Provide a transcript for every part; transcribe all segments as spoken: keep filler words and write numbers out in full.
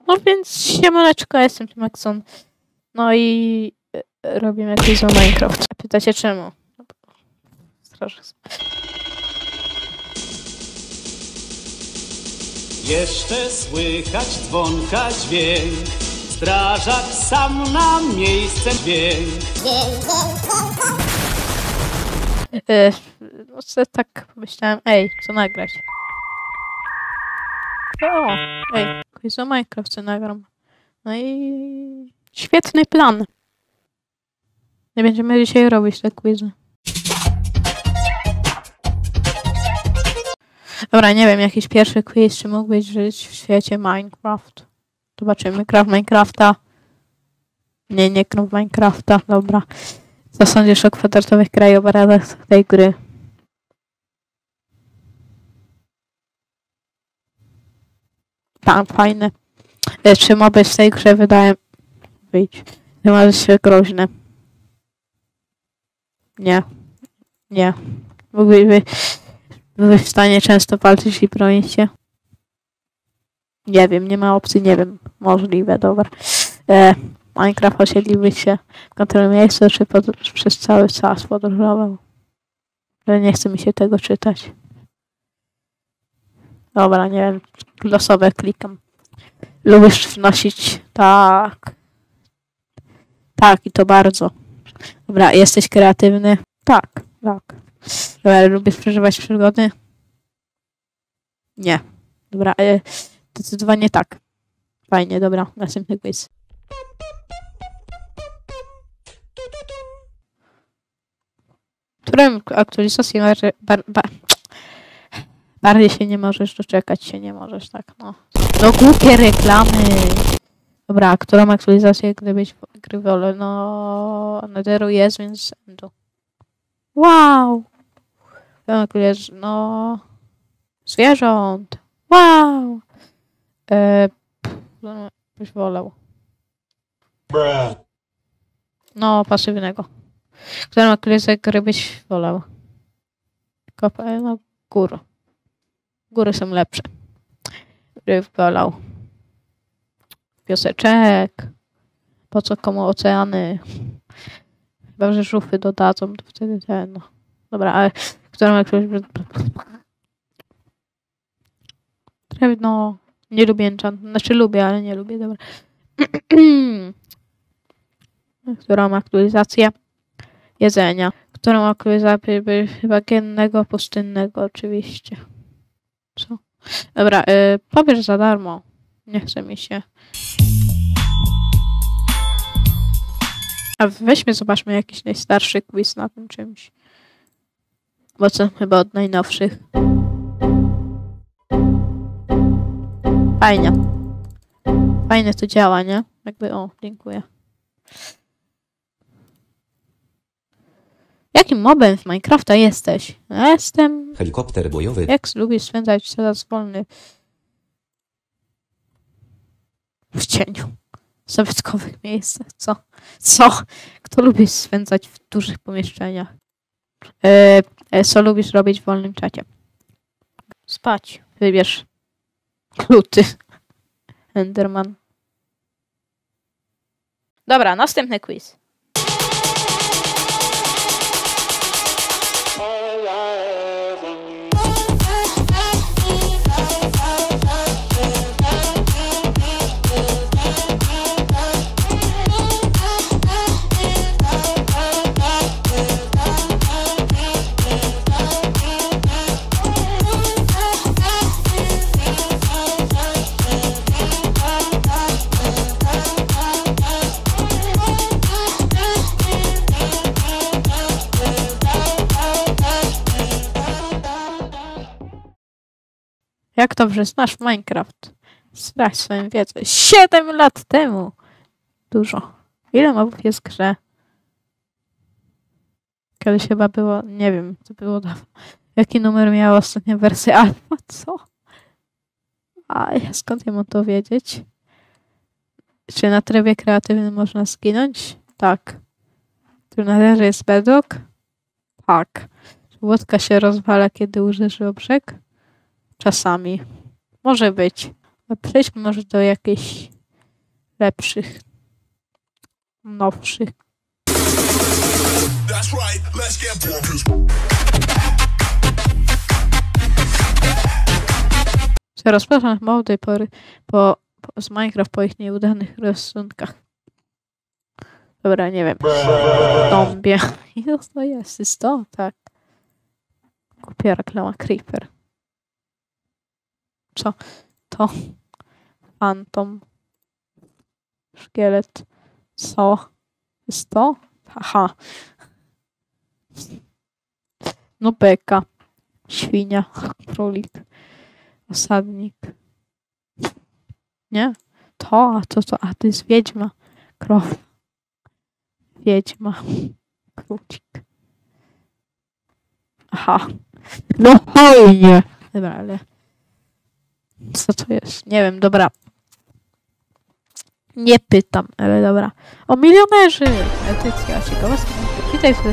No więc siemaneczko, jestem Maxon. No i e, robimy jakieś za Minecraft. Pytacie czemu? Strasznie. Jeszcze słychać dzwonka dźwięk, strażak sam na miejsce dźwięk. E, no co tak pomyślałem, ej, co nagrać? O, ej, quiz o Minecraft co nagram. No i świetny plan. Nie będziemy dzisiaj robić te quizy. Dobra, nie wiem, jakiś pierwszy quiz, czy mógłbyś żyć w świecie Minecraft. Zobaczymy, gra w Minecrafta. Nie, nie gra w Minecrafta, dobra. Co sądzisz o kwadratowych krajobrazach tej gry? Tam, fajne. E, czy moby w tej grze wydają... Wyjdź. Ty możesz się groźne. Nie. Nie. Mógłbyś byłbyś w stanie często walczyć i bronić się? Nie wiem, nie ma opcji, nie wiem. Możliwe, dobra. E, Minecraft osiedliłby się w kontrolnym miejscu, czy pod, przez cały czas podróżował? Ale nie chce mi się tego czytać. Dobra, nie wiem. Losowe klikam. Lubisz wnosić? Tak. Tak, i to bardzo. Dobra, jesteś kreatywny? Tak, tak. Dobra, lubisz przeżywać przygody? Nie. Dobra, e, zdecydowanie tak. Fajnie, dobra. Następny quiz. Którym aktualizacji bar, bar, bar, bardziej się nie możesz doczekać, się nie możesz, tak, no. No głupie reklamy. Dobra, którą aktualizację gdybyś gry wolę? No, Netheru jest, więc Endu. Wow! No, zwierząt. Wow! E, pff, byś wolał. Bruh. No, pasywnego. Którą aktualizację gry byś wolał? Kopę, no, gór. Góry są lepsze. Gry wolał. Pioseczek. Po co komu oceany? Chyba, że żufy dodadzą, to wtedy ten, no. Dobra, ale którą jakąś... Drewno. Nie lubię enchant. Znaczy lubię, ale nie lubię, dobra. Którą aktualizację? Jedzenia. Którą aktualizację by chyba gennego, pustynnego oczywiście. Co? Dobra, y, pobierz za darmo. Nie chce mi się. A weźmy, zobaczmy jakiś najstarszy quiz na tym czymś. Bo co, chyba od najnowszych. Fajnie. Fajnie to działa, nie? Jakby, o, dziękuję. Jakim mobem w Minecrafta jesteś? Ja jestem... Helikopter bojowy. Jak lubisz spędzać czas wolny w cieniu? W zabytkowych miejscach. Co? Co? Kto lubi spędzać w dużych pomieszczeniach? E, e, co lubisz robić w wolnym czacie? Spać. Wybierz. Kluty. Enderman. Dobra, następny quiz. Jak dobrze znasz Minecraft? Sprawdź swoją wiedzę. Siedem lat temu! Dużo. Ile mobów jest w grze? Kiedyś chyba było... Nie wiem, to było dawno. Jaki numer miała ostatnia wersja alfa? Co? A ja skąd ja mam to wiedzieć? Czy na trybie kreatywnym można zginąć? Tak. Tu na razie jest bedrock? Tak. Czy łódka się rozwala, kiedy uderzy o brzeg? Czasami. Może być. Przejdźmy może do jakiejś lepszych, nowszych. That's right, let's get bonkers. Rozpraszam chyba od tej pory po, po, z Minecraft po ich nieudanych rysunkach. Dobra, nie wiem. Zombie. Ile to jest? Jest to? Tak. Głupia reklama Creeper. Co? To. Phantom. Szkielet. Co? Jest to? Haha. No beka. Świnia. Królik. Osadnik. Nie? To, a to, to, a to jest wiedźma. Krowa. Wiedźma. Krócik. Aha. No fajnie. Dobra, ale co to jest? Nie wiem, dobra. Nie pytam, ale dobra. O milionerzy! Edycja ciekawostka. Witaj w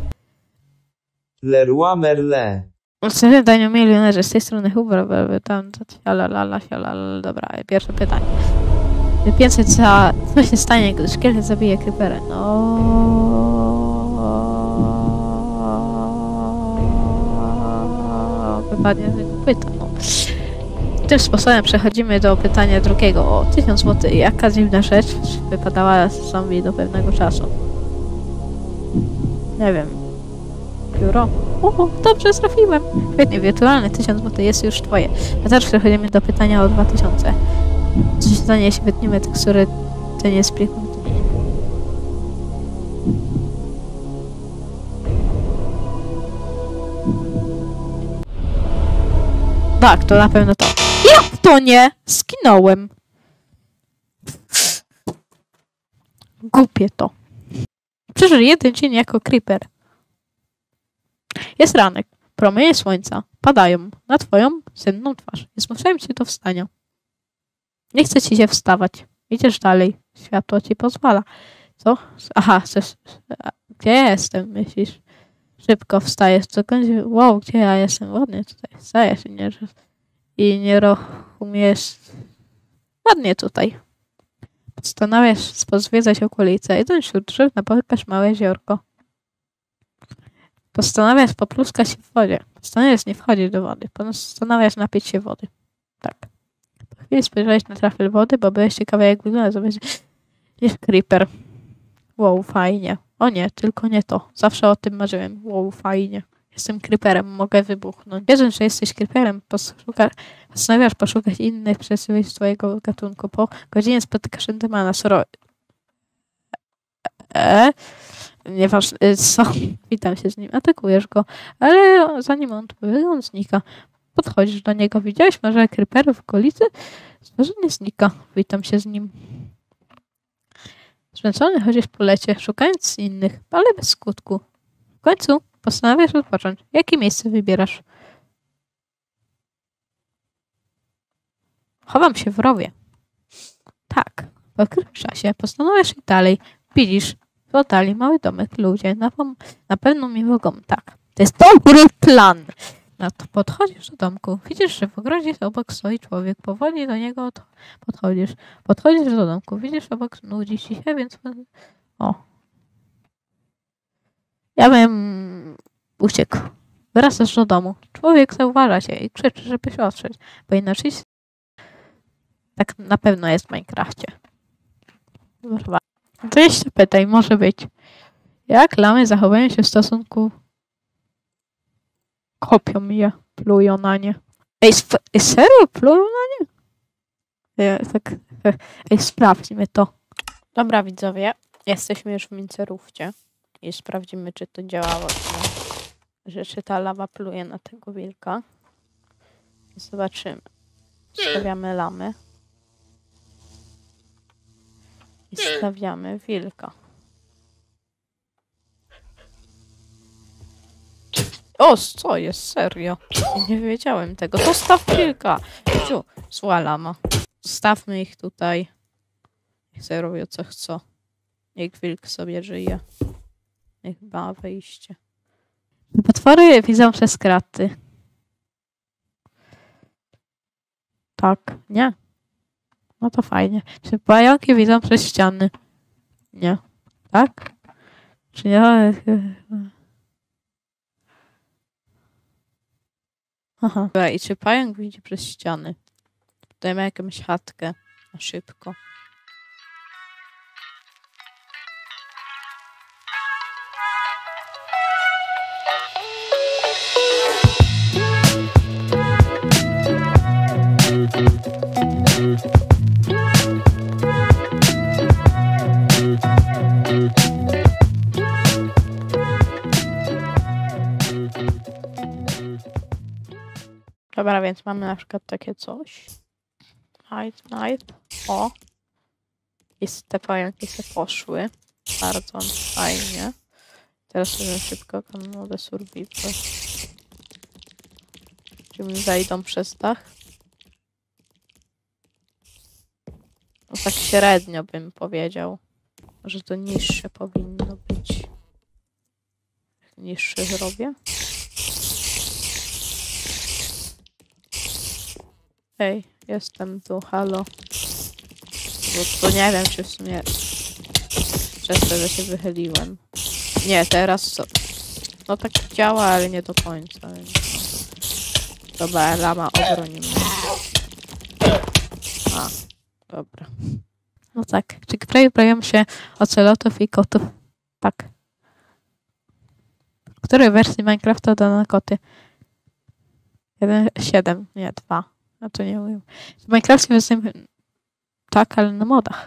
Leroy Merlin. Ostatnio daniu milionerzy z tej strony Huber, tam, sialalala, sialalala. Dobra, pierwsze pytanie. pięćset za... Co się stanie, gdy szkielet zabije creepera? No... Wypadnie z tego pyta, no. Tym sposobem przechodzimy do pytania drugiego o tysiąc złotych. Jaka dziwna rzecz wypadała z zombie do pewnego czasu? Nie wiem. Biuro? O, dobrze trafiłem. Świetnie, wirtualne tysiąc złotych jest już twoje. A teraz przechodzimy do pytania o dwa tysiące. Co się stanie, jeśli wytniemy tekstury, to nie jest pliku? Tak, to na pewno to. Jak to nie? Skinąłem. Głupie to. Przeżył jeden dzień jako creeper. Jest ranek. Promienie słońca padają na twoją senną twarz. Nie zmuszają cię do wstania. Nie chce ci się wstawać. Idziesz dalej. Światło ci pozwala. Co? Aha, chcesz... Gdzie ja jestem, myślisz? Szybko wstajesz. Co kończy... Wow, gdzie ja jestem? Ładnie tutaj. Wstajesz i nie... I nieruchomiesz... Ładnie tutaj. Postanawiasz pozwiedzać okolice. Idąc wśród drzew, napotkasz małe jeziorko. Postanawiasz popluskać się w wodzie. Postanawiasz nie wchodzić do wody. Postanawiasz napić się wody. Tak. Po chwili spojrzałeś na trafel wody, bo byłeś ciekawy, jak wygląda. Zobaczysz, jest creeper. Wow, fajnie. O nie, tylko nie to. Zawsze o tym marzyłem. Wow, fajnie. Jestem creeperem, mogę wybuchnąć. Wierząc, że jesteś creeperem, poszuka, postanawiasz poszukać innych przeciwieństw twojego gatunku. Po godzinie spotykasz Endermana. Soro... E? Nieważne, co? Witam się z nim. Atakujesz go. Ale zanim on odpowie, on znika. Podchodzisz do niego. Widziałeś może creeperów w okolicy? Zważenie znika. Witam się z nim. Zmęczony chodzisz po lecie, szukając innych, ale bez skutku. W końcu postanawiasz odpocząć. Jakie miejsce wybierasz? Chowam się w rowie. Tak. Po którymś czasie postanawiasz i dalej. Widzisz w oddali mały domek. Ludzie na, na pewno mi mogą. Tak. To jest dobry plan. No to podchodzisz do domku. Widzisz, że w ogrodzie obok stoi człowiek. Powoli do niego podchodzisz. Podchodzisz do domku. Widzisz, obok nudzi ci się, więc... O. Ja bym uciekł. Wracasz do domu. Człowiek zauważa cię i krzyczy, żebyś odszedł. Bo inaczej tak na pewno jest w Minecrafcie. Dobra. To jeszcze pytaj, może być. Jak lamy zachowują się w stosunku... Kopią je, plują na nie. Ej, ej serio? Plują na nie? Ja, tak, ej, sprawdźmy to. Dobra, widzowie. Jesteśmy już w Mincerówcie. I sprawdzimy, czy to działało. Że czy ta lawa pluje na tego wilka. Zobaczymy. Stawiamy lamy. I stawiamy wilka. O, co jest? Serio? Nie wiedziałem tego. To staw wilka. Ciu, zła lama. Stawmy ich tutaj. Niech sobie robią co chcą. Niech wilk sobie żyje. Niech ma wyjście. Potwory widzą przez kraty. Tak, nie. No to fajnie. Czy pająki widzą przez ściany? Nie. Tak? Czy nie? Aha. Dobra, i czy pająk widzi przez ściany? Dajmy jakąś chatkę. Na szybko. Dobra, więc mamy na przykład takie coś. Night, night. O. I te pająki se poszły. Bardzo fajnie. Teraz sobie szybko kanadę survival. Czy mi wejdą przez dach? No tak średnio bym powiedział. Że to niższe powinno być. Niższe zrobię. Ej, jestem tu, halo. Bo to nie wiem, czy w sumie przez to, że się wychyliłem. Nie, teraz co? No tak działa, ale nie do końca. Więc... Dobra, lama obroni mnie. A, dobra. No tak, czy kraje boją się ocelotów i kotów? Tak. W której wersji Minecrafta dano koty? jeden siedem, nie, dwa. A to nie mówię. W Minecrafcie występuje... Tak, ale na modach.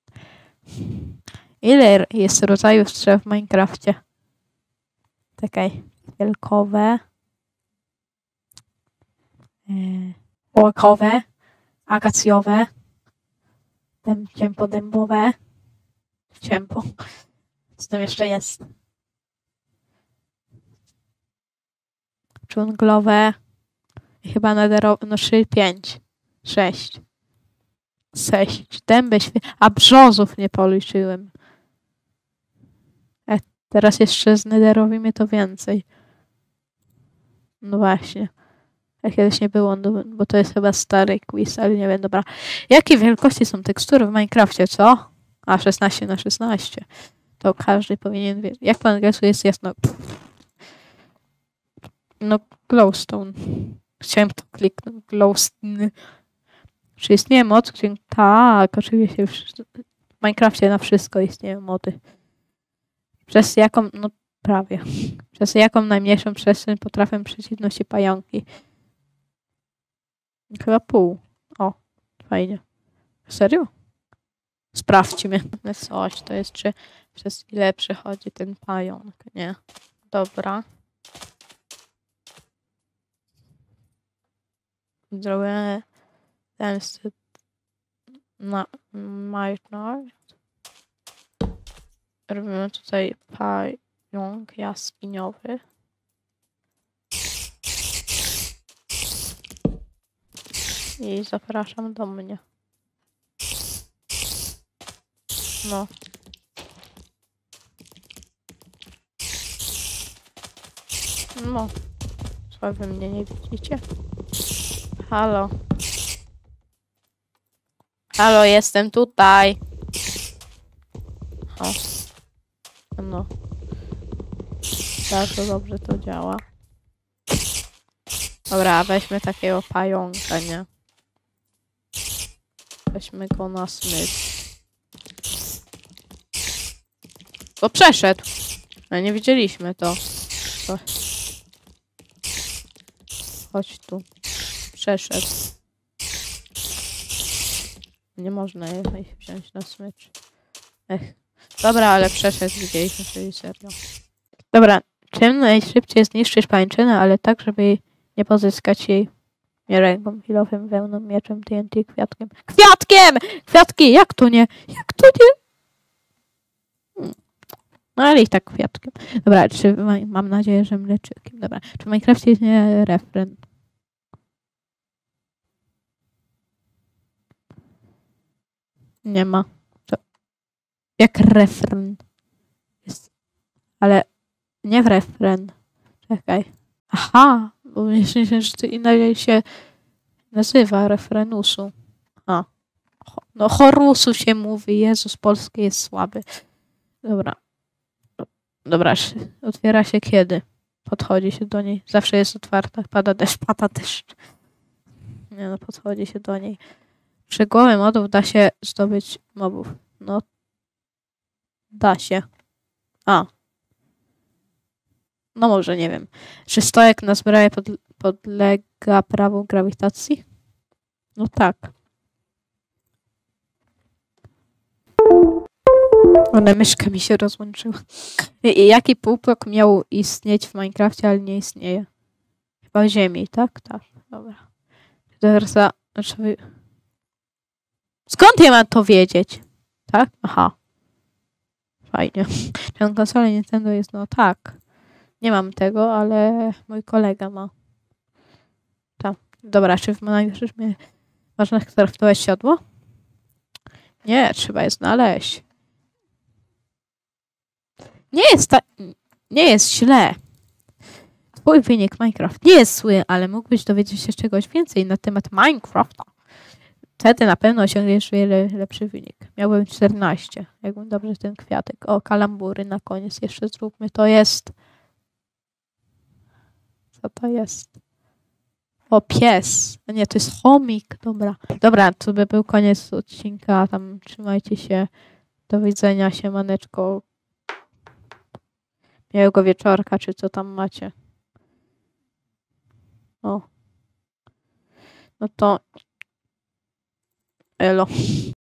Ile jest rodzajów drzew w Minecrafcie? Czekaj. Wielkowe. Yy, ołkowe. Akacjowe. Ciępodębowe. Ciępo. Co tam jeszcze jest? Dżunglowe. I chyba nederowe. No trzy, pięć. sześć. sześć. Dęby świe... A brzozów nie policzyłem. E, teraz jeszcze z nederowymi to więcej. No właśnie. A kiedyś nie było, no, bo to jest chyba stary quiz, ale nie wiem, dobra. Jakie wielkości są tekstury w Minecrafcie, co? A, szesnaście na szesnaście. To każdy powinien wiedzieć. Jak po angielsku jest jasno? No, glowstone. Chciałem to kliknąć. Glowstone. Czy istnieje moc? Tak, oczywiście. W Minecrafcie na wszystko istnieją mody. Przez jaką, no prawie. Przez jaką najmniejszą przestrzeń potrafią przeciwnosić pająki? Chyba pół. O, fajnie. Serio? Sprawdźmy. Coś, to jest czy przez ile przechodzi ten pająk, nie? Dobra. Zrobię ten na Minecraft. Robimy tutaj pająk jaskiniowy. I zapraszam do mnie. No. No. Co wy mnie nie widzicie? Halo. Halo, jestem tutaj. O. No. Bardzo dobrze to działa. Dobra, weźmy takiego pająka, nie? Weźmy go na smycz. O, przeszedł. No nie widzieliśmy to. to. Chodź tu. Przeszedł. Nie można ich wziąć na smycz. Ech. Dobra, ale przeszedł, widzieliśmy, czyli serio. Dobra, czym najszybciej zniszczysz pańczynę, ale tak, żeby nie pozyskać jej nie ręką, kilofem, wełną, mieczem, T N T, kwiatkiem. Kwiatkiem! Kwiatki! Jak to nie? Jak to nie? Hmm. No ale i tak kwiatkiem. Dobra, czy mam nadzieję, że mleczykiem. Dobra, czy w Minecrafcie jest nie refren? Nie ma. To... Jak refren? Jest. Ale nie w refren. Czekaj. Aha, bo myślę, że to inaczej się nazywa refrenusu. A, No Horusu się mówi. Jezus, polski jest słaby. Dobra. Dobra, otwiera się kiedy? Podchodzi się do niej. Zawsze jest otwarta. Pada deszcz, pada deszcz. Nie no, podchodzi się do niej. Przy głowie modów da się zdobyć mobów. No. Da się. A. No może, nie wiem. Czy stojak na zbroję pod, podlega prawu grawitacji? No tak. Ona myszka mi się rozłączyła. I, i jaki półblok miał istnieć w Minecrafcie, ale nie istnieje? Chyba Ziemi, tak? Tak, dobra. Versa, znaczy... Skąd ja mam to wiedzieć? Tak? Aha. Fajnie. Czy konsolę Nintendo jest? No tak. Nie mam tego, ale mój kolega ma. Tak. Dobra, czy w Minecrafcie można skraftować siodło? Nie, trzeba je znaleźć. Nie jest ta... Nie jest źle. Twój wynik Minecraft nie jest zły, ale mógłbyś dowiedzieć się czegoś więcej na temat Minecrafta. Wtedy na pewno osiągniesz wiele lepszy wynik. Miałbym czternaście. Jakbym dobrze ten kwiatek. O, kalambury na koniec jeszcze zróbmy. To jest... Co to jest? O, pies. A nie, to jest chomik. Dobra. Dobra, to by był koniec odcinka. Tam trzymajcie się. Do widzenia. Siemaneczko. Miłego wieczorka, czy co tam macie. O. No to... Elo.